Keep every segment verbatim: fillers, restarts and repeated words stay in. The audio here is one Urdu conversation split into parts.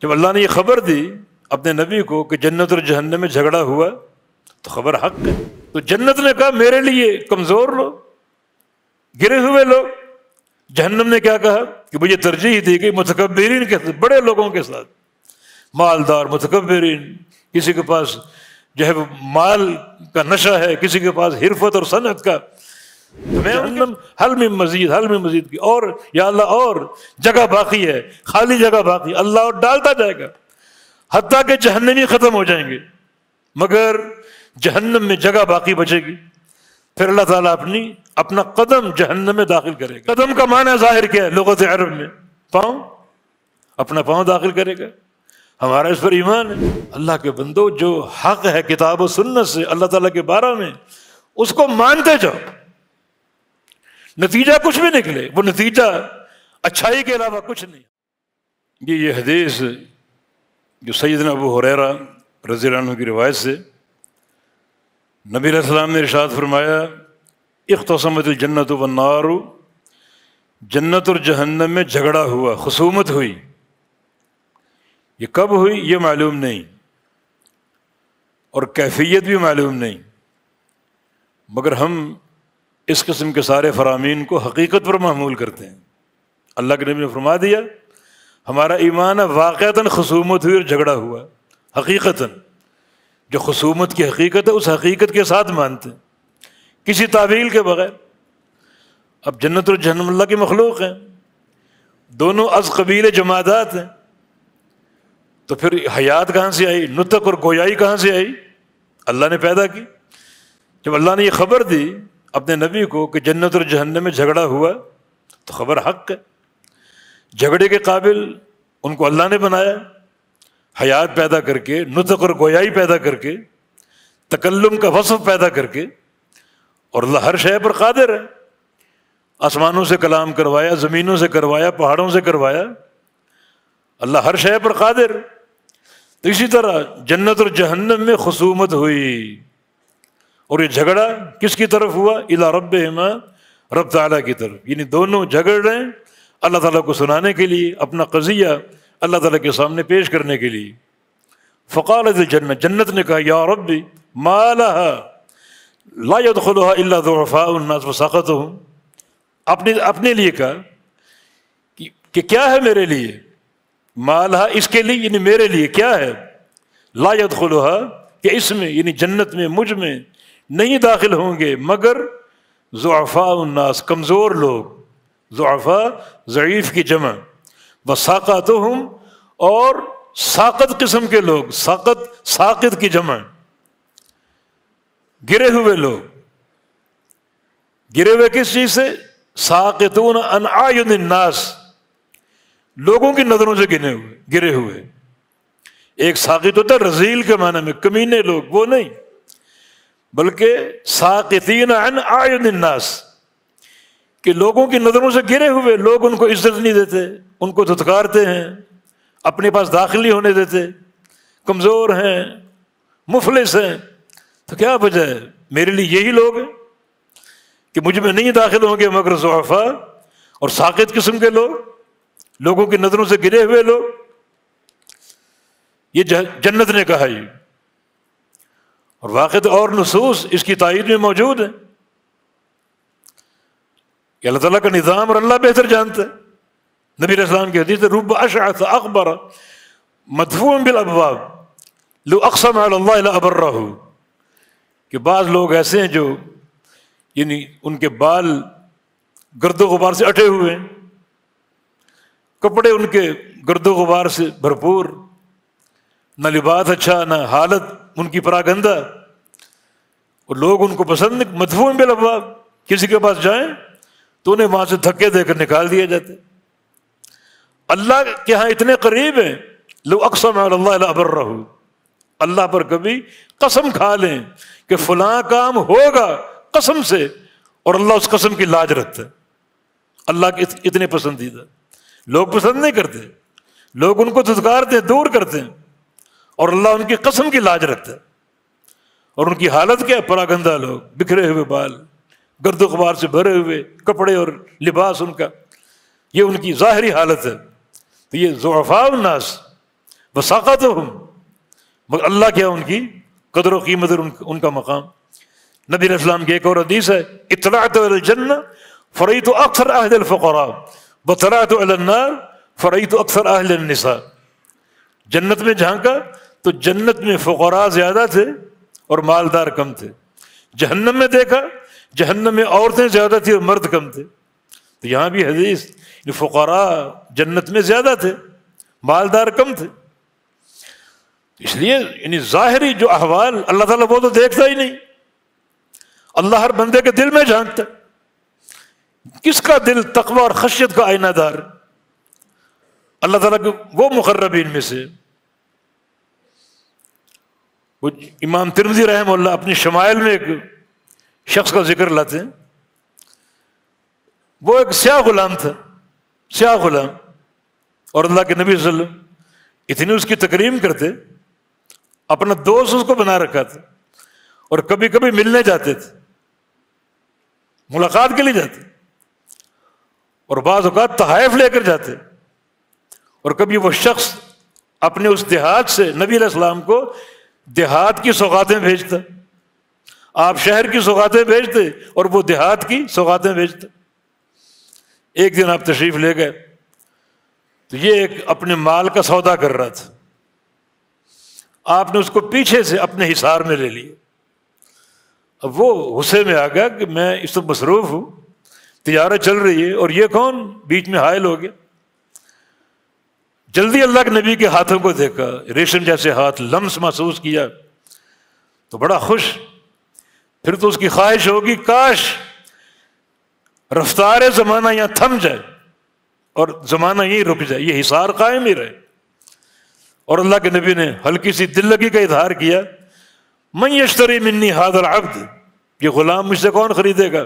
جب اللہ نے یہ خبر دی اپنے نبی کو کہ جنت اور جہنم میں جھگڑا ہوا تو خبر حق ہے. تو جنت نے کہا میرے لیے کمزور لوگ، گرے ہوئے لوگ. جہنم نے کیا کہا کہ مجھے ترجیح دی گئی متکبرین کے ساتھ، بڑے لوگوں کے ساتھ، مالدار متکبرین. کسی کے پاس جو ہے وہ مال کا نشہ ہے، کسی کے پاس حرفت اور صنعت کا. میں حل میں مزید حل میں مزید کی اور یا اللہ اور جگہ باقی ہے، خالی جگہ باقی. اللہ اور ڈالتا جائے گا حتیٰ کہ جہنمی ختم ہو جائیں گے، مگر جہنم میں جگہ باقی بچے گی. پھر اللہ تعالیٰ اپنی اپنا قدم جہنم میں داخل کرے گا. قدم کا معنی ظاہر کیا ہے لغت عرب میں؟ پاؤں، اپنا پاؤں داخل کرے گا. ہمارا اس پر ایمان ہے. اللہ کے بندو، جو حق ہے کتاب و سنت سے اللہ تعالیٰ کے بارے میں، اس کو مانتے جاؤ. نتیجہ کچھ بھی نکلے، وہ نتیجہ اچھائی کے علاوہ کچھ نہیں. یہ یہ حدیث جو سیدنا ابو ہریرہ رضی اللہ عنہ کی روایت سے نبی علیہ السلام نے ارشاد فرمایا اختصمت الجنت والنار، جنت اور جہنم میں جھگڑا ہوا، خصومت ہوئی. یہ کب ہوئی یہ معلوم نہیں، اور کیفیت بھی معلوم نہیں، مگر ہم اس قسم کے سارے فرامین کو حقیقت پر محمول کرتے ہیں. اللہ کے نبی نے فرما دیا ہمارا ایمان ہے واقعتاً خصومت ہوئی اور جھگڑا ہوا. حقیقتاً جو خصومت کی حقیقت ہے اس حقیقت کے ساتھ مانتے ہیں، کسی تعویل کے بغیر. اب جنت اور جہنم اللہ کی مخلوق ہیں، دونوں از قبیل جمادات ہیں، تو پھر حیات کہاں سے آئی، نطق اور گویائی کہاں سے آئی؟ اللہ نے پیدا کی. جب اللہ نے یہ خبر دی اپنے نبی کو کہ جنت اور جہنم میں جھگڑا ہوا تو خبر حق ہے. جھگڑے کے قابل ان کو اللہ نے بنایا، حیات پیدا کر کے، نطق اور گویائی پیدا کر کے، تکلم کا وصف پیدا کر کے. اور اللہ ہر شے پر قادر ہے. آسمانوں سے کلام کروایا، زمینوں سے کروایا، پہاڑوں سے کروایا. اللہ ہر شے پر قادر. تو اسی طرح جنت اور جہنم میں خصومت ہوئی، اور یہ جھگڑا کس کی طرف ہوا؟ الی ربہما، رب تعالیٰ کی طرف. یعنی دونوں جھگڑ رہے ہیں اللہ تعالیٰ کو سنانے کے لیے، اپنا قضیہ اللہ تعالیٰ کے سامنے پیش کرنے کے لیے. فقالت الجنت، جنت نے کہا یا ربی ما لها لا يدخلها الا ضعفاء الناس وسقطهم. اپنے اپنے لیے کہا کہ, کہ کیا ہے میرے لیے، ما لها اس کے لیے، یعنی میرے لیے کیا ہے، لا يدخلها کہ اس میں یعنی جنت میں مجھ میں نہیں داخل ہوں گے مگر ضعفاء الناس، کمزور لوگ. ضعفاء ضعیف کی جمع، وساقاتهم اور ساقط قسم کے لوگ، ساقط ساقط کی جمع، گرے ہوئے لوگ. گرے ہوئے کس چیز سے؟ ساقطون عن اعین الناس، لوگوں کی نظروں سے گرے ہوئے گرے ہوئے. ایک ساقط ہوتا ہے رذیل کے معنی میں، کمینے لوگ، وہ نہیں، بلکہ ساقطین عن اعین الناس، کہ لوگوں کی نظروں سے گرے ہوئے. لوگ ان کو عزت نہیں دیتے، ان کو دھتکارتے ہیں، اپنے پاس داخل نہیں ہونے دیتے، کمزور ہیں، مفلس ہیں. تو کیا وجہ ہے؟ میرے لیے یہی لوگ ہیں کہ مجھ میں نہیں داخل ہوں گے مگر ضعفاء اور ساقط قسم کے لوگ، لوگوں کی نظروں سے گرے ہوئے لوگ. یہ جنت نے کہا. یہ اور واقعات اور نصوص اس کی تائید میں موجود ہیں کہ اللہ تعالیٰ کا نظام اور اللہ بہتر جانتا ہے. نبی علیہ السلام کی حدیث ہے رب اشعث اغبر مدفوع بالابواب لو اقسم علی اللہ لابرہ، کہ بعض لوگ ایسے ہیں جو یعنی ان کے بال گرد و غبار سے اٹے ہوئے ہیں، کپڑے ان کے گرد و غبار سے بھرپور، نہ لباس اچھا، نہ حالت ان کی پراگندہ، اور لوگ ان کو پسند نہیں. مدفوع بالابواب، کسی کے پاس جائیں تو انہیں وہاں سے دھکے دے کر نکال دیے جاتے. اللہ کے ہاں اتنے قریب ہیں لو اقسم علی اللہ لابرہ، اللہ پر کبھی قسم کھا لیں کہ فلاں کام ہوگا قسم سے، اور اللہ اس قسم کی لاج رکھتا ہے. اللہ کے اتنے پسندیدہ. لوگ پسند نہیں کرتے، لوگ ان کو دھتکارتے ہیں، دور کرتے ہیں، اور اللہ ان کی قسم کی لاج رکھتا ہے. اور ان کی حالت کیا ہے؟ پراگندہ لوگ، بکھرے ہوئے بال، گرد و غبار سے بھرے ہوئے کپڑے اور لباس ان کا، یہ ان کی ظاہری حالت ہے. تو یہ ضعفاء الناس، وساقتہم، مگر اللہ کیا ان کی قدر و قیمت اور ان کا مقام۔ نبی علیہ السلام کی ایک اور حدیث ہے، اطلعت علی الجنہ فرأیت اکثر اہل الفقراء واطلعت علی النار فرأیت اکثر اہل النساء۔ جنت میں جھانکا تو جنت میں فقراء زیادہ تھے اور مالدار کم تھے، جہنم میں دیکھا جہنم میں عورتیں زیادہ تھیں اور مرد کم تھے۔ تو یہاں بھی حدیث فقراء جنت میں زیادہ تھے، مالدار کم تھے۔ اس لیے یعنی ظاہری جو احوال اللہ تعالیٰ وہ تو دیکھتا ہی نہیں، اللہ ہر بندے کے دل میں جھانکتا ہے۔ کس کا دل تقوی اور خشیت کا آئینہ دار؟ اللہ تعالیٰ کے وہ مقربین میں سے۔ وہ امام ترمذی رحمہ اللہ اپنی شمائل میں ایک شخص کا ذکر لاتے ہیں، وہ ایک سیاہ غلام تھا، سیاہ غلام، اور اللہ کے نبی صلی اللہ علیہ وسلم اتنی اس کی تکریم کرتے، اپنا دوست اس کو بنا رکھا تھا، اور کبھی کبھی ملنے جاتے تھے، ملاقات کے لیے جاتے، اور بعض اوقات تحائف لے کر جاتے، اور کبھی وہ شخص اپنے اس دیہات سے نبی علیہ السلام کو دیہات کی سوغاتیں بھیجتا، آپ شہر کی سوغاتیں بھیجتے اور وہ دیہات کی سوغاتیں بھیجتے۔ ایک دن آپ تشریف لے گئے تو یہ ایک اپنے مال کا سودا کر رہا تھا، آپ نے اس کو پیچھے سے اپنے حصار میں لے لیا۔ اب وہ غصے میں آ گیا کہ میں اس وقت مصروف ہوں، تجارت چل رہی ہے، اور یہ کون بیچ میں حائل ہو گیا۔ جلدی اللہ کے نبی کے ہاتھوں کو دیکھا، ریشم جیسے ہاتھ، لمس محسوس کیا تو بڑا خوش۔ پھر تو اس کی خواہش ہوگی کاش رفتار زمانہ یہاں تھم جائے اور زمانہ یہیں رک جائے، یہ حصار قائم ہی رہے۔ اور اللہ کے نبی نے ہلکی سی دل لگی کا اظہار کیا، من یشتری منی ھذا العبد، یہ غلام مجھ سے کون خریدے گا؟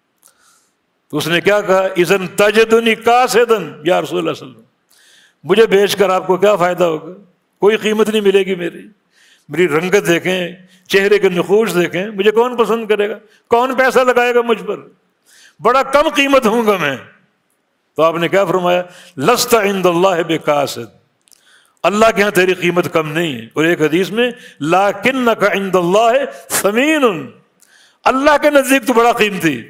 تو اس نے کیا کہا، اذن تجدنی کاسدا یا رسول اللہ صلی اللہ علیہ وسلم، مجھے بیچ کر آپ کو کیا فائدہ ہوگا، کوئی قیمت نہیں ملے گی میری، میری رنگت دیکھیں، چہرے کے نقوش دیکھیں، مجھے کون پسند کرے گا، کون پیسہ لگائے گا مجھ پر، بڑا کم قیمت ہوں گا میں۔ تو آپ نے کیا فرمایا، لست عند اللہ بکاسد، اللہ کے ہاں تیری قیمت کم نہیں ہے۔ اور ایک حدیث میں لکنک عند اللہ ثمین، اللہ کے نزدیک تو بڑا قیمتی۔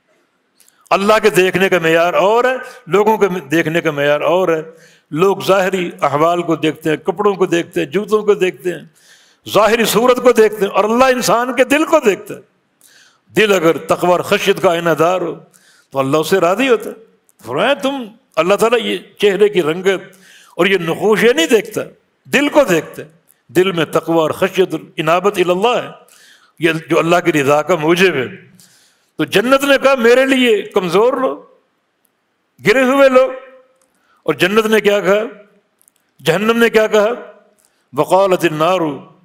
اللہ کے دیکھنے کا معیار اور ہے، لوگوں کے دیکھنے کا معیار اور ہے۔ لوگ ظاہری احوال کو دیکھتے ہیں، کپڑوں کو دیکھتے ہیں، جوتوں کو دیکھتے ہیں، ظاہری صورت کو دیکھتے ہیں، اور اللہ انسان کے دل کو دیکھتا ہے۔ دل اگر تقوی اور خشیت کا آئینہ دار ہو تو اللہ اسے راضی ہوتا ہے۔ فرمایا تم اللہ تعالیٰ یہ چہرے کی رنگت اور یہ نقوش یہ نہیں دیکھتا، دل کو دیکھتا ہے۔ دل میں تقوی اور خشیت اور انابت الی اللہ ہے، یہ جو اللہ کی رضا کا موجب ہے۔ تو جنت نے کہا میرے لیے کمزور لوگ، گرے ہوئے لوگ، اور جنت نے کیا کہا، جہنم نے کیا کہا، وقالت النار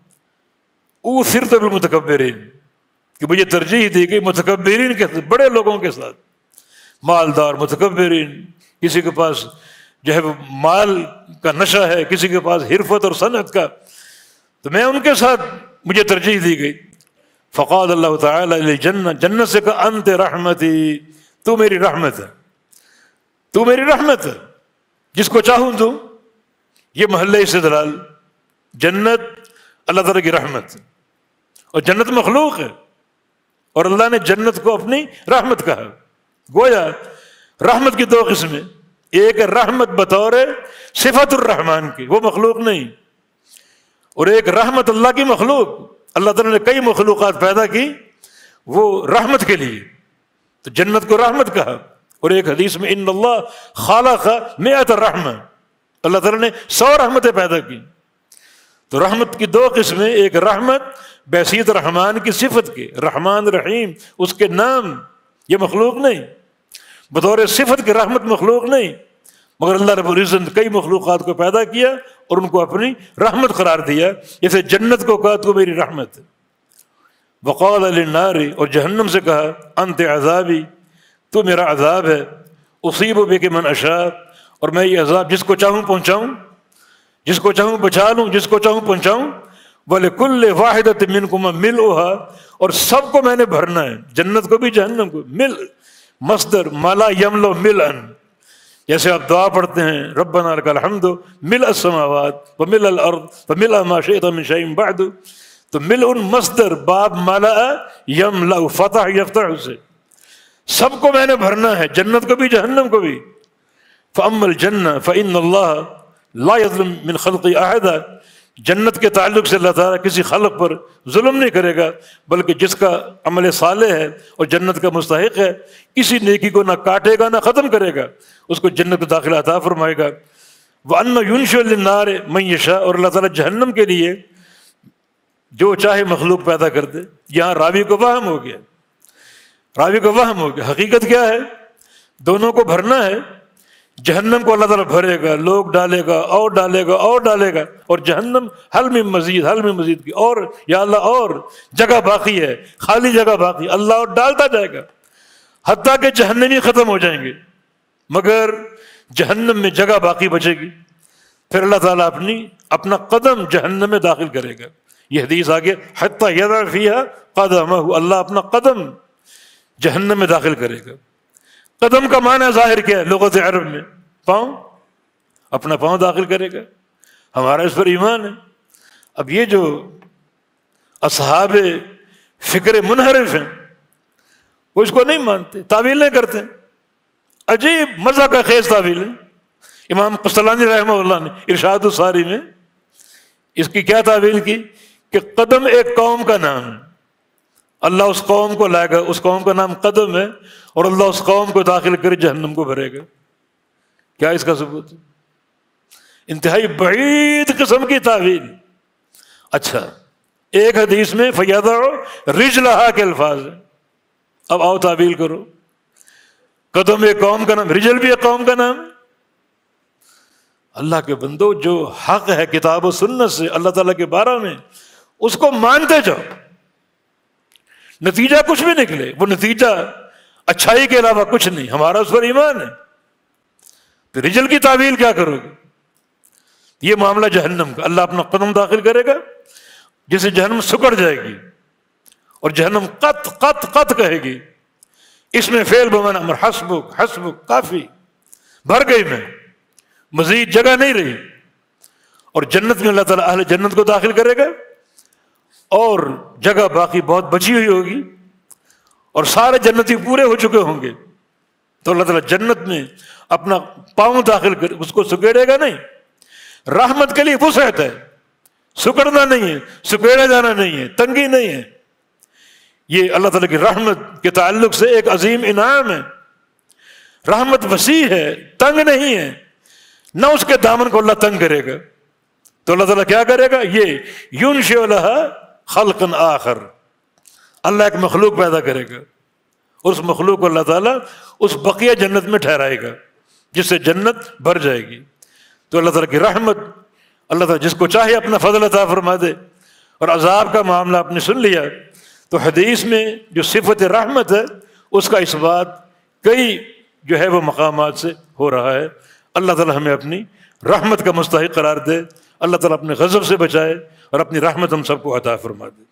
اوثرت بالمتکبرین، کہ مجھے ترجیح دی گئی متکبرین کے ساتھ، بڑے لوگوں کے ساتھ، مالدار متکبرین، کسی کے پاس جو ہے مال کا نشہ ہے، کسی کے پاس حرفت اور صنعت کا، تو میں ان کے ساتھ مجھے ترجیح دی گئی۔ فقال اللہ تعالی للجنہ، جنت سے کہا انت رحمتی، تو میری رحمت ہے، تو میری رحمت ہے، جس کو چاہوں دوں۔ یہ محلہ استدلال، جنت اللہ تعالیٰ کی رحمت، اور جنت مخلوق ہے، اور اللہ نے جنت کو اپنی رحمت کہا۔ گویا رحمت کی دو قسمیں، ایک رحمت بطور صفت الرحمن کی، وہ مخلوق نہیں، اور ایک رحمت اللہ کی مخلوق، اللہ تعالیٰ نے کئی مخلوقات پیدا کی وہ رحمت کے لیے، تو جنت کو رحمت کہا۔ اور ایک حدیث میں ان اللہ خالق مئۃ الرحمہ، اللہ تعالیٰ نے سو رحمتیں پیدا کی۔ تو رحمت کی دو قسمیں، ایک رحمت بحیثیت رحمان کی صفت کے، رحمان رحیم اس کے نام، یہ مخلوق نہیں، بطور صفت کی رحمت مخلوق نہیں، مگر اللہ رب العزت کئی مخلوقات کو پیدا کیا اور ان کو اپنی رحمت قرار دیا، جیسے جنت کو کہا تو میری رحمت ہے۔ وقال للنار، اور جہنم سے کہا انت عذابی، تو میرا عذاب ہے، اصیب بک من اشاء، اور میں یہ عذاب جس کو چاہوں پہنچاؤں، جس کو چاہوں بچا لوں، جس کو چاہوں پہنچاؤں۔ وَلِكُلِّ وَاحِدَةٍ مِّنكُمْ مِلْؤُهَا، اور سب کو میں نے بھرنا ہے، جنت کو بھی جہنم کو۔ مل مصدر ملا یملو ملئن، جیسے آپ دعا پڑھتے ہیں ربنا لک الحمد ملء السماوات وملء الارض وملء ما شئت من شیء بعد، تو ملء مصدر باب ملأ یملأ فتح یفتح سے، سب کو میں نے بھرنا ہے، جنت کو بھی جہنم کو بھی۔ فأما الجنہ فإن اللہ لا یظلم من خلقہ احدا، جنت کے تعلق سے اللہ تعالیٰ کسی خلق پر ظلم نہیں کرے گا، بلکہ جس کا عمل صالح ہے اور جنت کا مستحق ہے، کسی نیکی کو نہ کاٹے گا نہ ختم کرے گا، اس کو جنت کو داخلہ عطا فرمائے گا۔ وَأَنَّ يُنشِئُ لِلنَّارِ مَن يَشَاءُ، اور اللہ تعالیٰ جہنم کے لیے جو چاہے مخلوق پیدا کر دے۔ یہاں راوی کو وہم ہو گیا، راوی کو وہم ہو گیا، حقیقت کیا ہے؟ دونوں کو بھرنا ہے۔ جہنم کو اللہ تعالیٰ بھرے گا، لوگ ڈالے گا اور ڈالے گا اور ڈالے گا، اور جہنم حل میں مزید حل میں مزید کی، اور یا اللہ اور جگہ باقی ہے، خالی جگہ باقی، اللہ اور ڈالتا جائے گا حتیٰ کہ جہنمی ختم ہو جائیں گے، مگر جہنم میں جگہ باقی بچے گی۔ پھر اللہ تعالیٰ اپنی اپنا قدم جہنم میں داخل کرے گا۔ یہ حدیث آگے حتیٰ یضع فیہا قدمہ، اللہ اپنا قدم جہنم میں داخل کرے گا۔ قدم کا معنی ظاہر کیا ہے لغت عرب میں؟ پاؤں، اپنا پاؤں داخل کرے گا۔ ہمارا اس پر ایمان ہے۔ اب یہ جو اصحاب فکر منحرف ہیں وہ اس کو نہیں مانتے، تعویلیں کرتے ہیں، عجیب مزہ کا خیز تعویلیں۔ امام قسطلانی رحمہ اللہ نے ارشاد الساری میں اس کی کیا تعویل کی کہ قدم ایک قوم کا نام ہے، اللہ اس قوم کو لائے گا، اس قوم کا نام قدم ہے، اور اللہ اس قوم کو داخل کر جہنم کو بھرے گا۔ کیا اس کا ثبوت ہے؟ انتہائی بعید قسم کی تعویل۔ اچھا، ایک حدیث میں فیضع رجلہا کے الفاظ ہیں، اب آؤ تعویل کرو۔ قدم ایک قوم کا نام، رجل بھی ایک قوم کا نام ہے۔ اللہ کے بندو، جو حق ہے کتاب و سنت سے اللہ تعالیٰ کے بارے میں، اس کو مانتے جاؤ، نتیجہ کچھ بھی نکلے وہ نتیجہ اچھائی کے علاوہ کچھ نہیں، ہمارا اس پر ایمان ہے۔ تو رجل کی تعویل کیا کرو گے؟ یہ معاملہ جہنم کا، اللہ اپنا قدم داخل کرے گا جسے جہنم سکڑ جائے گی، اور جہنم قط قط قط کہے گی۔ اس میں فعل بمعنی امر، حسبک حسبک، کافی، بھر گئی میں، مزید جگہ نہیں رہی۔ اور جنت میں اللہ تعالیٰ اہل جنت کو داخل کرے گا، اور جگہ باقی بہت بچی ہوئی ہوگی، اور سارے جنتی پورے ہو چکے ہوں گے، تو اللہ تعالیٰ جنت میں اپنا پاؤں داخل کر اس کو سکیڑے گا نہیں۔ رحمت کے لیے وسعت ہے، سکڑنا نہیں ہے، سکیڑا جانا نہیں ہے، تنگی نہیں ہے۔ یہ اللہ تعالیٰ کی رحمت کے تعلق سے ایک عظیم انعام ہے۔ رحمت وسیع ہے، تنگ نہیں ہے، نہ اس کے دامن کو اللہ تنگ کرے گا۔ تو اللہ تعالیٰ کیا کرے گا؟ یہ ینشئ لہا خلقا آخر، اللہ ایک مخلوق پیدا کرے گا، اس مخلوق کو اللہ تعالیٰ اس بقیہ جنت میں ٹھہرائے گا جس سے جنت بھر جائے گی۔ تو اللہ تعالیٰ کی رحمت، اللہ تعالیٰ جس کو چاہے اپنا فضل عطا فرما دے۔ اور عذاب کا معاملہ آپ نے سن لیا، تو حدیث میں جو صفت رحمت ہے اس کا اس بات کئی جو ہے وہ مقامات سے ہو رہا ہے۔ اللہ تعالیٰ ہمیں اپنی رحمت کا مستحق قرار دے، اللہ تعالیٰ اپنے غضب سے بچائے، اور اپنی رحمت ہم سب کو عطا فرما دے۔